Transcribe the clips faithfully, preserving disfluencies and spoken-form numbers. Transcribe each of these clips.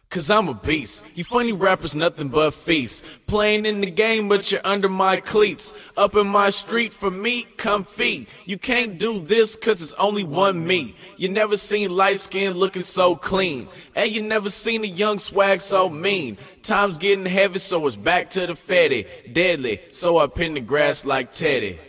Cause I'm a beast. You funny rappers nothing but feast. Playing in the game but you're under my cleats. Up in my street for me, come feed. You can't do this cause it's only one me. You never seen light skin looking so clean. And you never seen a young swag so mean. Time's getting heavy so it's back to the fetty. Deadly, so I pin the grass like Teddy.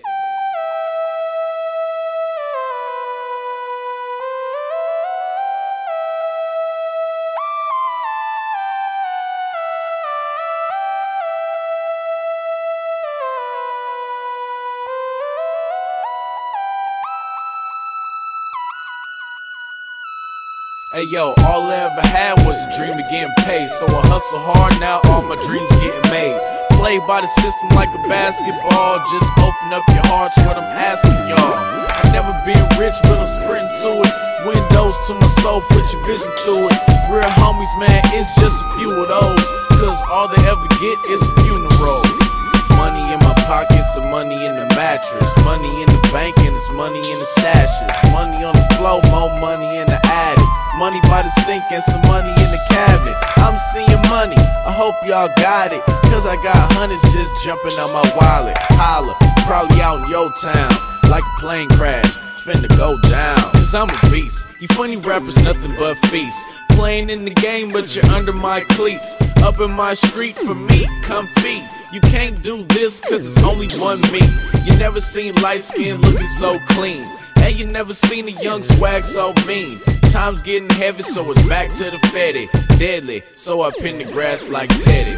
Hey yo, all I ever had was a dream of getting paid. So I hustle hard, now all my dreams getting made. Play by the system like a basketball. Just open up your hearts, what I'm asking y'all. I've never been rich, but I'm sprinting to it. Windows to my soul, put your vision through it. Real homies, man, it's just a few of those. Cause all they ever get is a funeral. Money in my pockets, some money in the mattress. Money in the bank and it's money in the stashes. Money on the floor, more money in the attic. Money by the sink and some money in the cabinet. I'm seeing money, I hope y'all got it. Cause I got hundreds just jumping on my wallet. Holla, probably out in your town. Like a plane crash, it's finna go down. Cause I'm a beast, you funny rappers nothing but feast. Playing in the game but you're under my cleats. Up in my street for me, come feed. You can't do this cause it's only one me. You never seen light skin looking so clean. And you never seen a young swag so mean. Time's getting heavy so it's back to the fetty. Deadly, so I pin the grass like Teddy.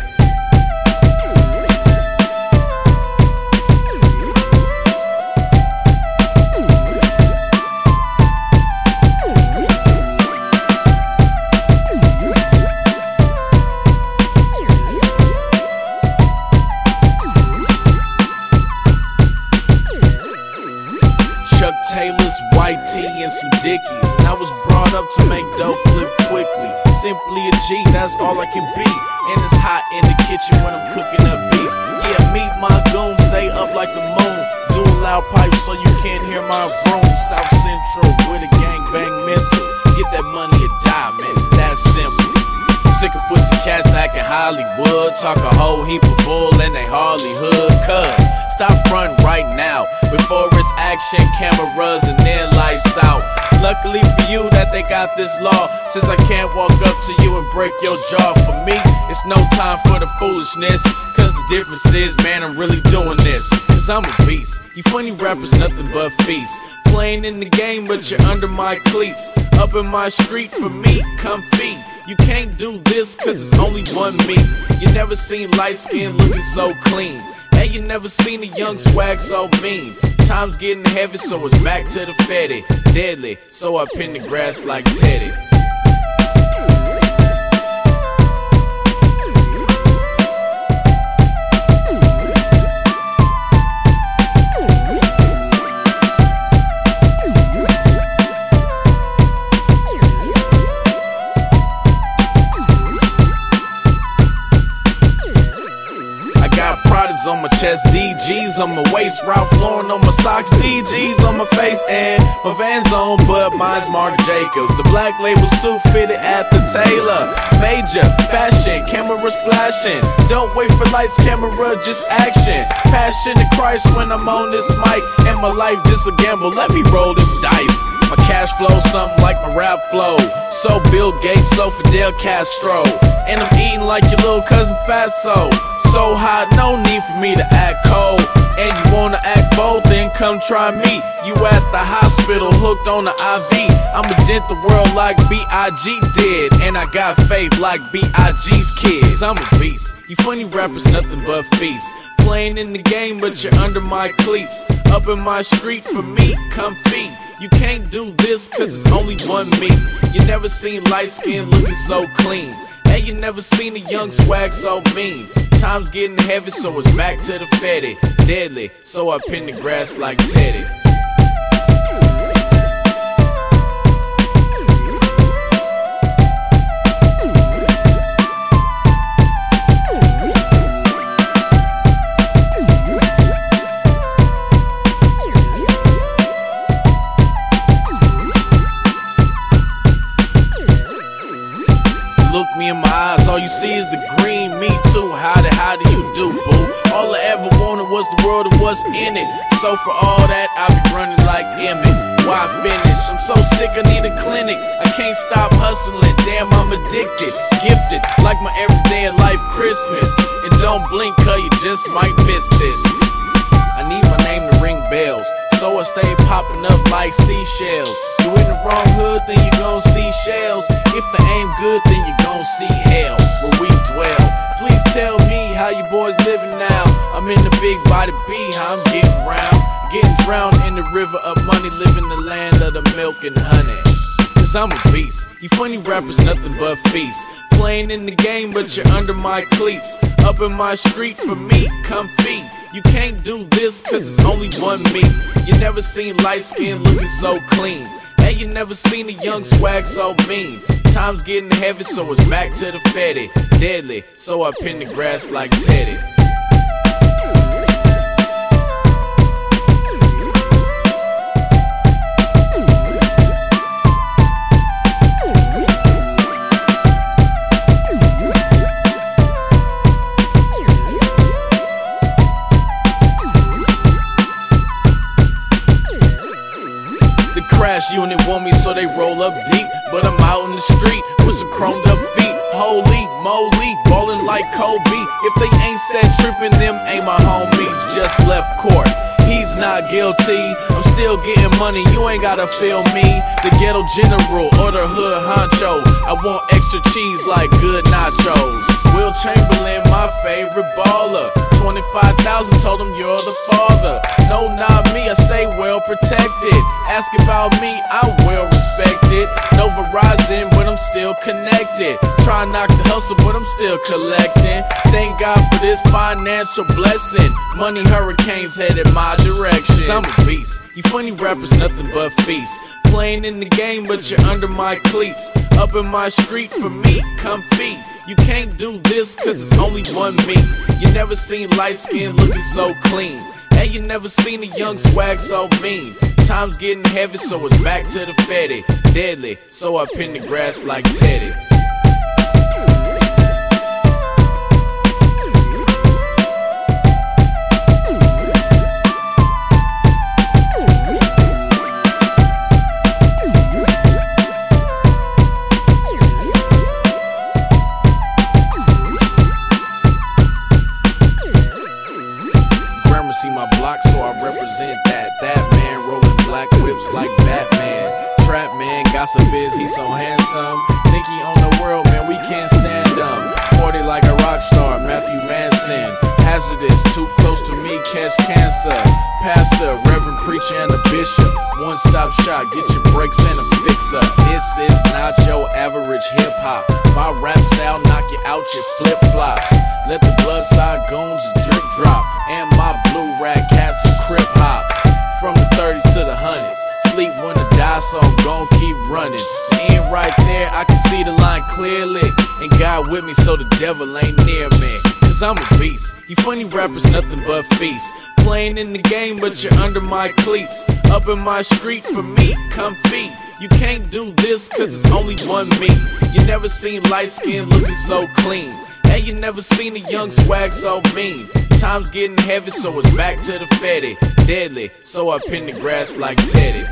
Chuck Taylors, white tee, and some Dickies. And I was brought up to make dough flip quickly. Simply a G, that's all I can be. And it's hot in the kitchen when I'm cooking up beef. Yeah, meet my goons, they up like the moon. Do a loud pipe so you can't hear my vroom. South Central with a gangbang mental. Get that money or die, man, it's that simple. Sick of pussy cats acting Hollywood. Talk a whole heap of bull and they hardly hood. Cuz stop frontin' right now before it's action, cameras, and then lights out. Luckily for you that they got this law, since I can't walk up to you and break your jaw. For me, it's no time for the foolishness. Cause the difference is, man, I'm really doing this. Cause I'm a beast, you funny rappers nothing but feast. Playing in the game but you're under my cleats. Up in my street for me, come feed. You can't do this cause it's only one me. You never seen light skin looking so clean. And you never seen a young swag so mean. Time's getting heavy so it's back to the fetty. Deadly, so I pin the grass like Teddy. On my chest, D Gs on my waist, Ralph Lauren on my socks, D Gs on my face, and my Vans on, but mine's Marc Jacobs. The black label suit fitted at the tailor. Major fashion, cameras flashing. Don't wait for lights, camera, just action. Passion to Christ when I'm on this mic, and my life just a gamble. Let me roll them dice. My cash flow something like my rap flow. So Bill Gates, so Fidel Castro. And I'm eating like your little cousin Fatso. So hot, no need for me to act cold. And you wanna act bold, then come try me. You at the hospital, hooked on the I V. I'ma dent the world like B I G did. And I got faith like B I G's kids. I'm a beast, you funny rappers nothing but feast. Playing in the game but you're under my cleats. Up in my street for me, come feed. You can't do this cause it's only one me. You never seen light skin looking so clean. And you never seen a young swag so mean. Time's getting heavy so it's back to the fetty. Deadly, so I pin the grass like Teddy. Look me in my eyes, all you see is the green. Me too, how do, how do you do, boo? All I ever wanted was the world and what's in it. So for all that, I be running like Emmett. Why finish? I'm so sick, I need a clinic. I can't stop hustling, damn, I'm addicted. Gifted, like my everyday life Christmas. And don't blink, cause you just might miss this. I need my name to ring bells, so I stay popping up like seashells. You in the wrong hood, then you gon' see shells. If the aim good, then you gon' see hell where we dwell. Please tell me how you boys living now. I'm in the big body B, how I'm getting round. Getting drowned in the river of money, living the land of the milk and honey. Cause I'm a beast, you funny rappers nothing but feast. Playing in the game but you're under my cleats. Up in my street for me, come feed. You can't do this cause it's only one me. You never seen light skin looking so clean. And you never seen a young swag so mean. Time's getting heavy so it's back to the fetty. Deadly, so I pin the grass like Teddy. Crash unit want me so they roll up deep, but I'm out in the street with some chromed up feet. Holy moly, ballin' like Kobe. If they ain't set trippin', them ain't my homies. Just left court, he's not guilty. I'm still getting money, you ain't gotta feel me. The ghetto general or the hood honcho. I want extra cheese like good nachos. Will Chamberlain, my favorite baller. twenty-five thousand, told him you're the father. No, not me, I stay well protected. Ask about me, I'm well respected. No Verizon, but I'm still connected. Try knock the hustle, but I'm still collecting. Thank God for this financial blessing. Money hurricanes headed my direction. Cause I'm a beast, you funny rappers nothing but feast. Playing in the game, but you're under my cleats. Up in my street for me, come feed. You can't do this cause it's only one me. You never seen light skin looking so clean. And you never seen a young swag so mean. Time's getting heavy so it's back to the fetty. Deadly, so I pin the grass like Teddy. See my block, so I represent that. That man rolling black whips like Batman. Trap man, gossip is, he so handsome. Think he on the world, man, we can't stand him. Party like a rock star, Matthew Manson. Hazardous, too close to me, catch cancer. Pastor, reverend preacher, and a bishop. One stop shop, get your breaks and a fix-up. This is not your average hip-hop. My rap style knock you out your flip-flops. Let the blood side goons drip drop. And my blue rag cats and crip hop. From the thirties to the hundreds. Sleep when I die, so I'm gon' keep running. The end right there, I can see the line clearly. And God with me, so the devil ain't near me. Cause I'm a beast, you funny rappers nothing but feast. Playing in the game, but you're under my cleats. Up in my street for me, come feed. You can't do this cause it's only one me. You never seen light skin looking so clean. And you never seen a young swag so mean. Time's getting heavy so it's back to the fetty. Deadly, so I pin the grass like Teddy.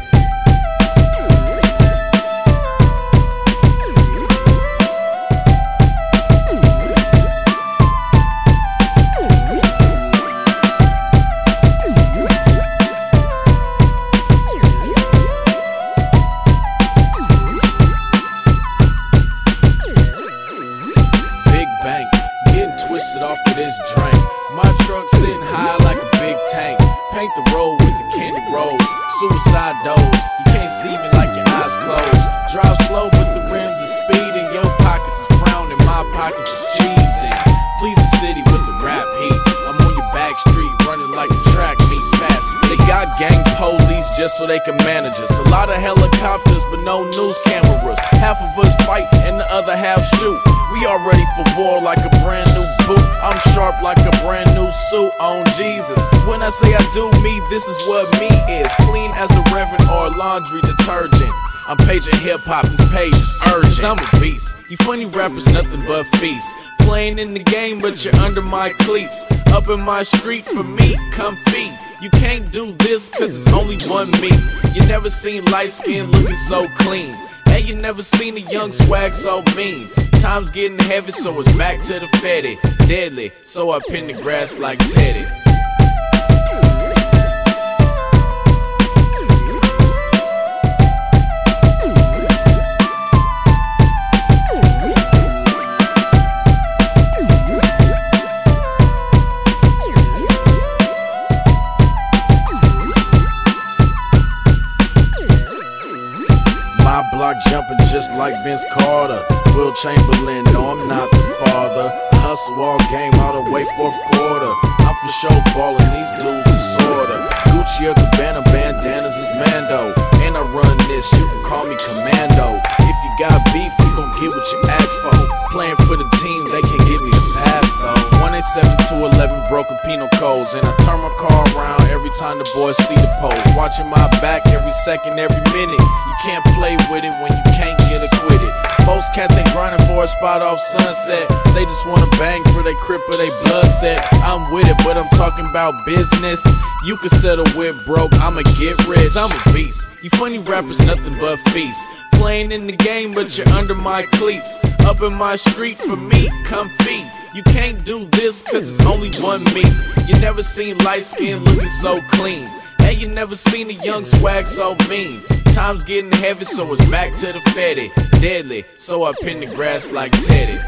Twisted off of this drink. My truck sitting high like a big tank. Paint the road with the candy rose. Suicide doors, you can't see me like your eyes closed. Drive slow but the rims are speeding. Your pockets is frowning, my pockets is cheesing. Please the city with the rap heat. I'm on your back street running like a track meet fast. They got gang police just so they can manage us. A lot of helicopters but no news cameras. Half of us fight and the other half shoot. We are ready for war like a brand new boot. I'm sharp like a brand new suit on Jesus. When I say I do me, this is what me is. Clean as a reverend or laundry detergent. I'm paging hip-hop, this page is urgent. Cause I'm a beast. You funny rappers, nothing but feast. Playing in the game, but you're under my cleats. Up in my street for me, come feed. You can't do this, cause it's only one me. You never seen light skin looking so clean. Hey, you never seen a young swag so mean. Time's getting heavy, so it's back to the fetty. Deadly, so I pin the grass like Teddy. My block jumping just like Vince Carter. Will Chamberlain, no, I'm not the father. I hustle all game all the way fourth quarter. I'm for sure ballin', these dudes are sorta. Gucci or Gabbana, bandanas is Mando. And I run this, you can call me Commando. If you got beef, you gon' get what you asked for. Playing for the team, they can't give me the pass though. one eight seven two eleven broken penal codes. And I turn my car around every time the boys see the pose. Watching my back every second, every minute. You can't play with it when you can't get acquitted. Most cats ain't grinding for a spot off Sunset. They just wanna bang for they crib or they blood set. I'm with it, but I'm talking about business. You can settle with broke, I'ma get rich. I'm a beast. You funny rappers, nothing but feast. Playing in the game, but you're under my cleats. Up in my street for me, come feed. You can't do this, cause it's only one me. You never seen light skin looking so clean. Hey, you never seen a young swag so mean. Time's getting heavy, so it's back to the fetty. Deadly, so I pin the grass like Teddy.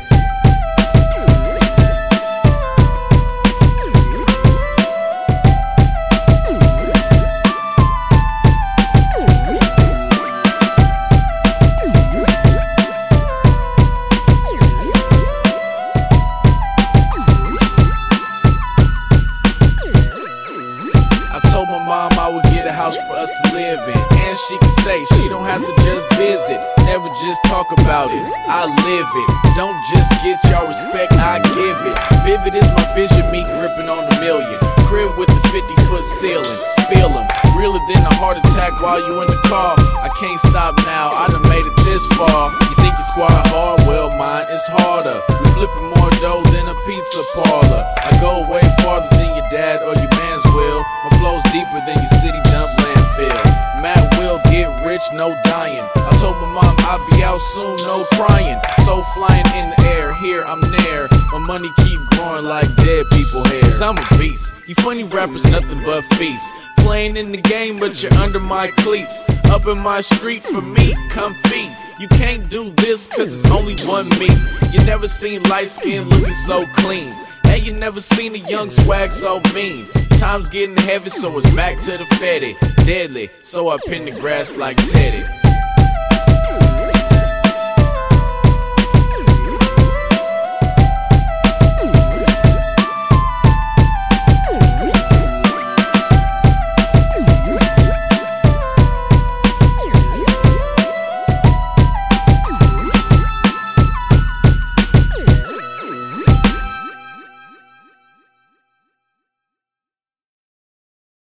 Told my mom I would get a house for us to live in, and she can stay, she don't have to just visit. Never just talk about it, I live it. Don't just get y'all respect, I give it. Vivid is my vision, me gripping on a million. Crib with the fifty foot ceiling, feel 'em. Realer than a heart attack while you in the car. I can't stop now, I done made it this far. You think your squad hard? Well, mine is harder. We flipping more dough than a pizza parlor. I go way farther than your dad or your man's will. My flow's deeper than your city dump landfill. Matt will get rich, no dying. I told my mom I'll be out soon, no crying. So flying in the air, here I'm there. My money keep growing like dead people hair. Cause I'm a beast. You funny rappers, nothing but feast. Playing in the game, but you're under my cleats. Up in my street for me, come feed. You can't do this, cause it's only one me. You never seen light skin looking so clean. Hey, you never seen a young swag so mean. Time's getting heavy, so it's back to the fetty. Deadly, so I pin the grass like Teddy.